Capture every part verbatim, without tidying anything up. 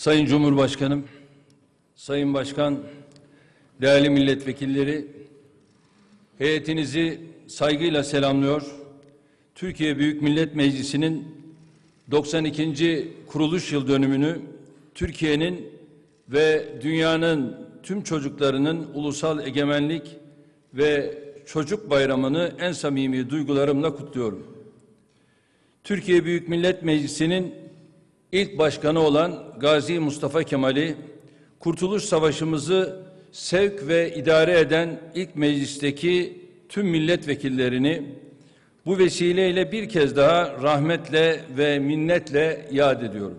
Sayın Cumhurbaşkanım, Sayın Başkan, değerli milletvekilleri, heyetinizi saygıyla selamlıyor. Türkiye Büyük Millet Meclisi'nin doksan ikinci kuruluş yıl dönümünü Türkiye'nin ve dünyanın tüm çocuklarının ulusal egemenlik ve çocuk bayramını en samimi duygularımla kutluyorum. Türkiye Büyük Millet Meclisi'nin ilk başkanı olan Gazi Mustafa Kemal'i, Kurtuluş Savaşımızı sevk ve idare eden ilk meclisteki tüm milletvekillerini bu vesileyle bir kez daha rahmetle ve minnetle yad ediyorum.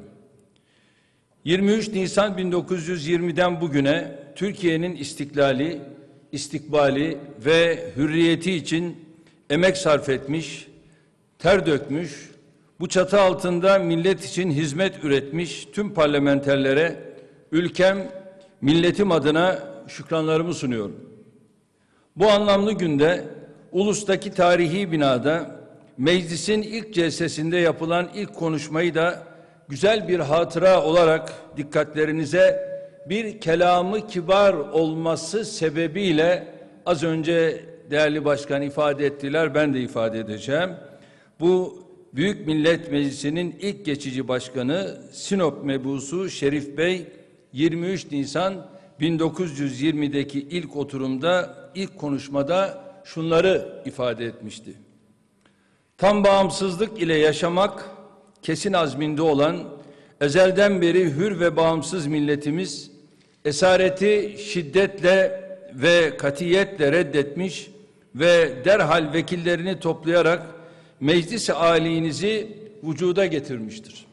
yirmi üç Nisan bin dokuz yüz yirmi'den bugüne Türkiye'nin istiklali, istikbali ve hürriyeti için emek sarf etmiş, ter dökmüş, bu çatı altında millet için hizmet üretmiş tüm parlamenterlere ülkem, milletim adına şükranlarımı sunuyorum. Bu anlamlı günde ulustaki tarihi binada meclisin ilk celsesinde yapılan ilk konuşmayı da güzel bir hatıra olarak dikkatlerinize bir kelamı kibar olması sebebiyle az önce değerli başkan ifade ettiler, ben de ifade edeceğim. Bu Büyük Millet Meclisi'nin ilk geçici başkanı Sinop mebusu Şerif Bey yirmi üç Nisan bin dokuz yüz yirmi'deki ilk oturumda, ilk konuşmada şunları ifade etmişti. Tam bağımsızlık ile yaşamak kesin azminde olan, ezelden beri hür ve bağımsız milletimiz esareti şiddetle ve katiyetle reddetmiş ve derhal vekillerini toplayarak meclis-i âlînizi vücuda getirmiştir.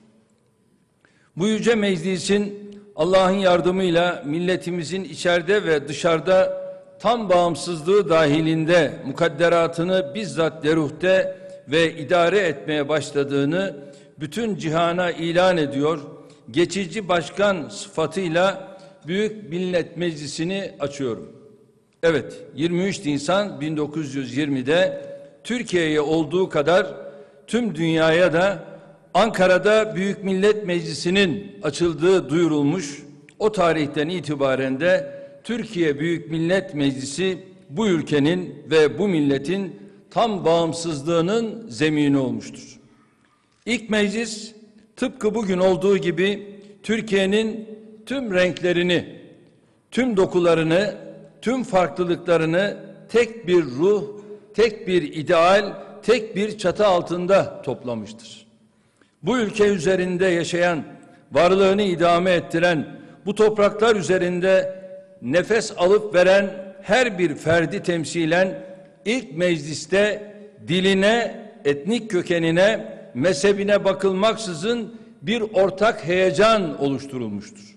Bu yüce meclisin Allah'ın yardımıyla milletimizin içeride ve dışarıda tam bağımsızlığı dahilinde mukadderatını bizzat deruhte ve idare etmeye başladığını bütün cihana ilan ediyor. Geçici başkan sıfatıyla Büyük Millet Meclisi'ni açıyorum. Evet, yirmi üç Nisan bin dokuz yüz yirmi'de Türkiye'ye olduğu kadar tüm dünyaya da Ankara'da Büyük Millet Meclisi'nin açıldığı duyurulmuş. O tarihten itibaren de Türkiye Büyük Millet Meclisi bu ülkenin ve bu milletin tam bağımsızlığının zemini olmuştur. İlk meclis tıpkı bugün olduğu gibi Türkiye'nin tüm renklerini, tüm dokularını, tüm farklılıklarını tek bir ruh, tek bir ideal, tek bir çatı altında toplamıştır. Bu ülke üzerinde yaşayan, varlığını idame ettiren, bu topraklar üzerinde nefes alıp veren her bir ferdi temsilen ilk mecliste diline, etnik kökenine, mezhebine bakılmaksızın bir ortak heyecan oluşturulmuştur.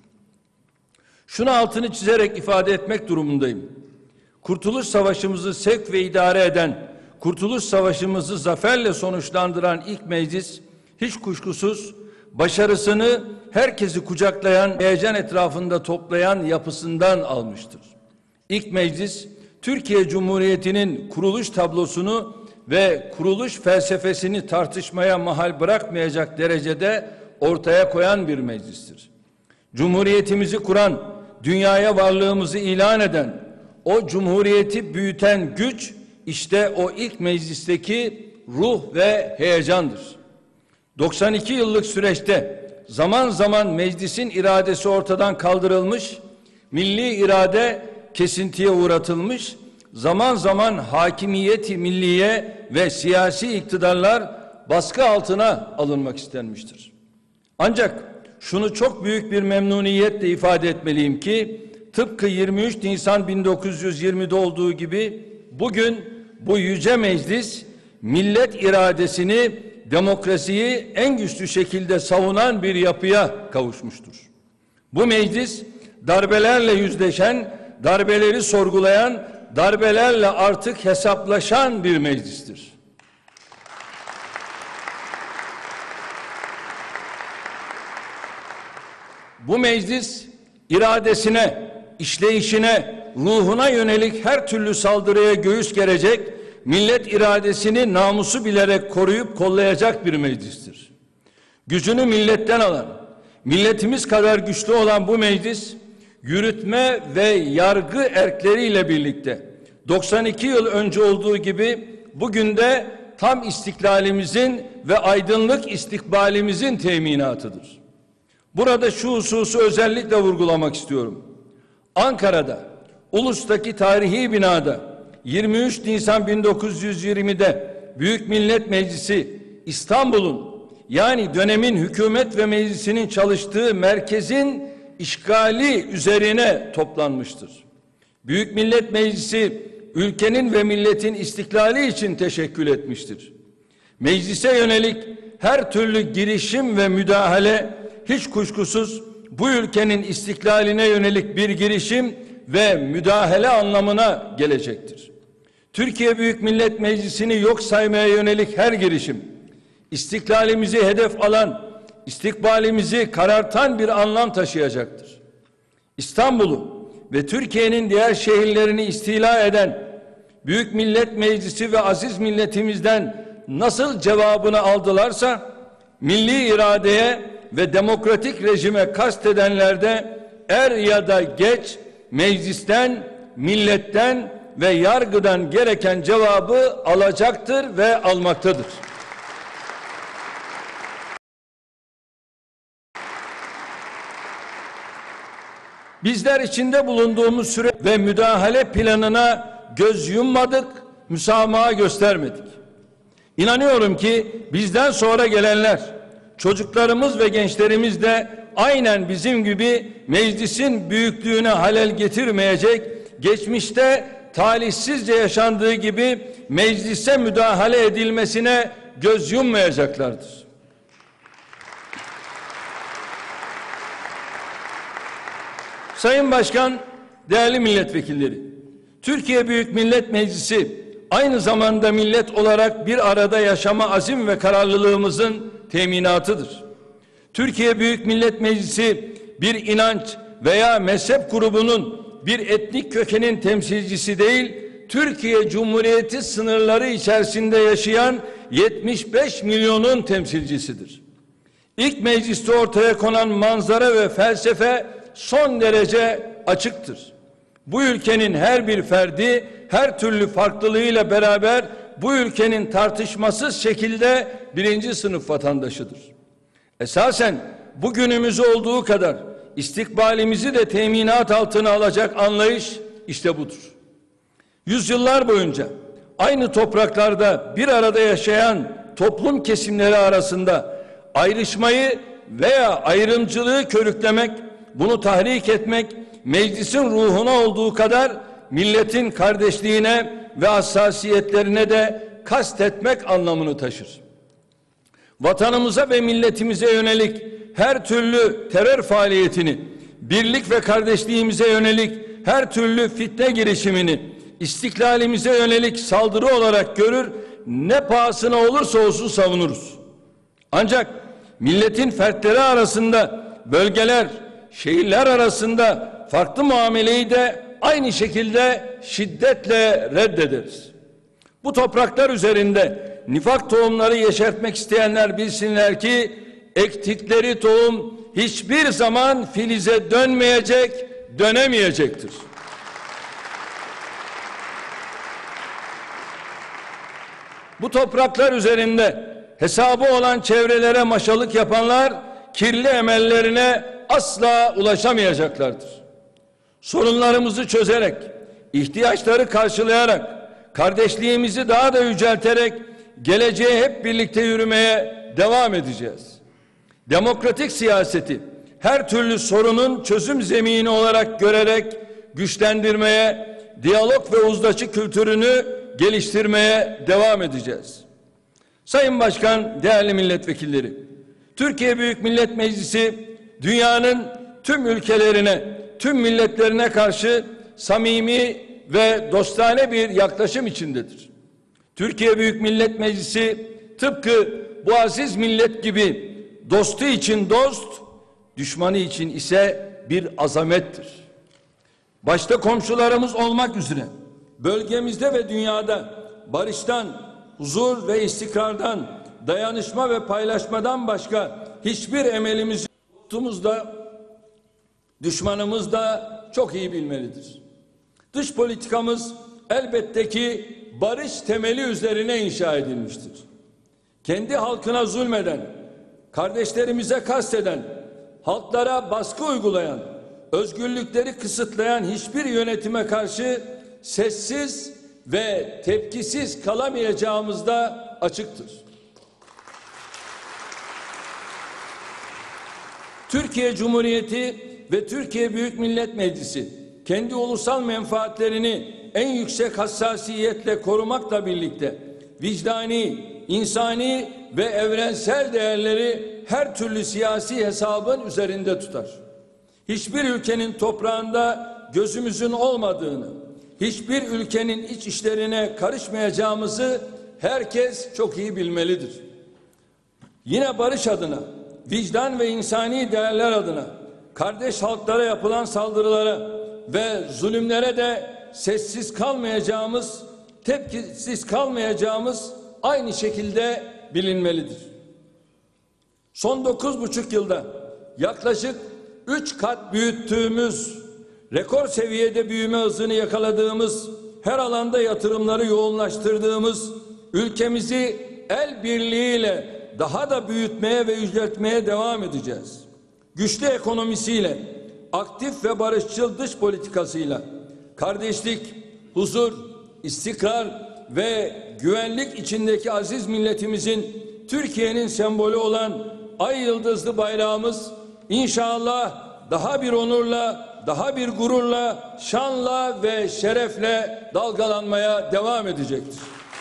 Şunu altını çizerek ifade etmek durumundayım. Kurtuluş Savaşımızı sevk ve idare eden, Kurtuluş Savaşımızı zaferle sonuçlandıran ilk meclis, hiç kuşkusuz başarısını herkesi kucaklayan, heyecan etrafında toplayan yapısından almıştır. İlk meclis, Türkiye Cumhuriyeti'nin kuruluş tablosunu ve kuruluş felsefesini tartışmaya mahal bırakmayacak derecede ortaya koyan bir meclistir. Cumhuriyetimizi kuran, dünyaya varlığımızı ilan eden, o cumhuriyeti büyüten güç, işte o ilk meclisteki ruh ve heyecandır. doksan iki yıllık süreçte zaman zaman meclisin iradesi ortadan kaldırılmış, milli irade kesintiye uğratılmış, zaman zaman hakimiyeti milliye ve siyasi iktidarlar baskı altına alınmak istenmiştir. Ancak şunu çok büyük bir memnuniyetle ifade etmeliyim ki, tıpkı yirmi üç Nisan bin dokuz yüz yirmi'de olduğu gibi bugün bu yüce meclis millet iradesini, demokrasiyi en güçlü şekilde savunan bir yapıya kavuşmuştur. Bu meclis darbelerle yüzleşen, darbeleri sorgulayan, darbelerle artık hesaplaşan bir meclistir. Bu meclis iradesine, işleyişine, ruhuna yönelik her türlü saldırıya göğüs gerecek, millet iradesini namusu bilerek koruyup kollayacak bir meclistir. Gücünü milletten alan, milletimiz kadar güçlü olan bu meclis, yürütme ve yargı erkleriyle birlikte doksan iki yıl önce olduğu gibi bugün de tam istiklalimizin ve aydınlık istikbalimizin teminatıdır. Burada şu hususu özellikle vurgulamak istiyorum. Ankara'da, Ulus'taki tarihi binada yirmi üç Nisan bin dokuz yüz yirmi'de Büyük Millet Meclisi İstanbul'un, yani dönemin hükümet ve meclisinin çalıştığı merkezin işgali üzerine toplanmıştır. Büyük Millet Meclisi ülkenin ve milletin istiklali için teşekkül etmiştir. Meclise yönelik her türlü girişim ve müdahale hiç kuşkusuz bu ülkenin istiklaline yönelik bir girişim ve müdahale anlamına gelecektir. Türkiye Büyük Millet Meclisi'ni yok saymaya yönelik her girişim, istiklalimizi hedef alan, istikbalimizi karartan bir anlam taşıyacaktır. İstanbul'u ve Türkiye'nin diğer şehirlerini istila eden Büyük Millet Meclisi ve aziz milletimizden nasıl cevabını aldılarsa, milli iradeye ve demokratik rejime kastedenler de er ya da geç meclisten, milletten ve yargıdan gereken cevabı alacaktır ve almaktadır. Bizler içinde bulunduğumuz süre ve müdahale planına göz yummadık, müsamaha göstermedik. İnanıyorum ki bizden sonra gelenler, çocuklarımız ve gençlerimiz de aynen bizim gibi meclisin büyüklüğüne halel getirmeyecek, geçmişte talihsizce yaşandığı gibi meclise müdahale edilmesine göz yummayacaklardır. Sayın Başkan, değerli milletvekilleri, Türkiye Büyük Millet Meclisi aynı zamanda millet olarak bir arada yaşama azim ve kararlılığımızın teminatıdır. Türkiye Büyük Millet Meclisi bir inanç veya mezhep grubunun, bir etnik kökenin temsilcisi değil, Türkiye Cumhuriyeti sınırları içerisinde yaşayan yetmiş beş milyonun temsilcisidir. İlk mecliste ortaya konan manzara ve felsefe son derece açıktır. Bu ülkenin her bir ferdi her türlü farklılığıyla beraber bu ülkenin tartışmasız şekilde birinci sınıf vatandaşıdır. Esasen bugünümüz olduğu kadar istikbalimizi de teminat altına alacak anlayış işte budur. Yüzyıllar boyunca aynı topraklarda bir arada yaşayan toplum kesimleri arasında ayrışmayı veya ayrımcılığı körüklemek, bunu tahrik etmek, meclisin ruhuna olduğu kadar milletin kardeşliğine ve hassasiyetlerine de kastetmek anlamını taşır. Vatanımıza ve milletimize yönelik her türlü terör faaliyetini, birlik ve kardeşliğimize yönelik her türlü fitne girişimini, istiklalimize yönelik saldırı olarak görür, ne pahasına olursa olsun savunuruz. Ancak milletin fertleri arasında, bölgeler, şehirler arasında farklı muameleyi de aynı şekilde şiddetle reddederiz. Bu topraklar üzerinde nifak tohumları yeşertmek isteyenler bilsinler ki ektikleri tohum hiçbir zaman filize dönmeyecek, dönemeyecektir. Bu topraklar üzerinde hesabı olan çevrelere maşalık yapanlar kirli emellerine asla ulaşamayacaklardır. Sorunlarımızı çözerek, ihtiyaçları karşılayarak, kardeşliğimizi daha da yücelterek geleceğe hep birlikte yürümeye devam edeceğiz. Demokratik siyaseti her türlü sorunun çözüm zemini olarak görerek güçlendirmeye, diyalog ve uzlaşı kültürünü geliştirmeye devam edeceğiz. Sayın Başkan, değerli milletvekilleri, Türkiye Büyük Millet Meclisi dünyanın tüm ülkelerine, tüm milletlerine karşı samimi ve dostane bir yaklaşım içindedir. Türkiye Büyük Millet Meclisi tıpkı bu aziz millet gibi dostu için dost, düşmanı için ise bir azamettir. Başta komşularımız olmak üzere bölgemizde ve dünyada barıştan, huzur ve istikrardan, dayanışma ve paylaşmadan başka hiçbir emelimiz Dostumuz da düşmanımız da çok iyi bilmelidir. Dış politikamız elbette ki barış temeli üzerine inşa edilmiştir. Kendi halkına zulmeden, kardeşlerimize kasteden, halklara baskı uygulayan, özgürlükleri kısıtlayan hiçbir yönetime karşı sessiz ve tepkisiz kalamayacağımız da açıktır. Türkiye Cumhuriyeti ve Türkiye Büyük Millet Meclisi kendi ulusal menfaatlerini en yüksek hassasiyetle korumakla birlikte vicdani, insani ve evrensel değerleri her türlü siyasi hesabın üzerinde tutar. Hiçbir ülkenin toprağında gözümüzün olmadığını, hiçbir ülkenin iç işlerine karışmayacağımızı herkes çok iyi bilmelidir. Yine barış adına, vicdan ve insani değerler adına kardeş halklara yapılan saldırılara ve zulümlere de sessiz kalmayacağımız, tepkisiz kalmayacağımız aynı şekilde bilinmelidir. Son dokuz buçuk yılda yaklaşık üç kat büyüttüğümüz, rekor seviyede büyüme hızını yakaladığımız, her alanda yatırımları yoğunlaştırdığımız, ülkemizi el birliğiyle daha da büyütmeye ve yüceltmeye devam edeceğiz. Güçlü ekonomisiyle, aktif ve barışçıl dış politikasıyla, kardeşlik, huzur, istikrar ve güvenlik içindeki aziz milletimizin, Türkiye'nin sembolü olan ay yıldızlı bayrağımız inşallah daha bir onurla, daha bir gururla, şanla ve şerefle dalgalanmaya devam edecektir.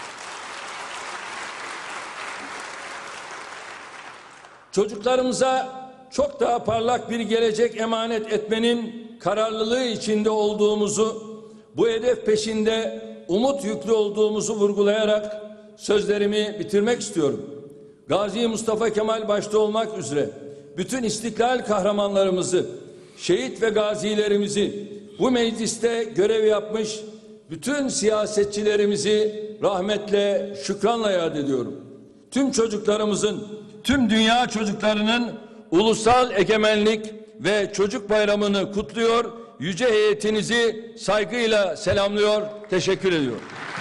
Çocuklarımıza çok daha parlak bir gelecek emanet etmenin kararlılığı içinde olduğumuzu, bu hedef peşinde umut yüklü olduğumuzu vurgulayarak sözlerimi bitirmek istiyorum. Gazi Mustafa Kemal başta olmak üzere bütün istiklal kahramanlarımızı, şehit ve gazilerimizi, bu mecliste görev yapmış bütün siyasetçilerimizi rahmetle, şükranla yad ediyorum. Tüm çocuklarımızın, tüm dünya çocuklarının Ulusal Egemenlik ve Çocuk Bayramı'nı kutluyor, yüce heyetinizi saygıyla selamlıyor, teşekkür ediyorum.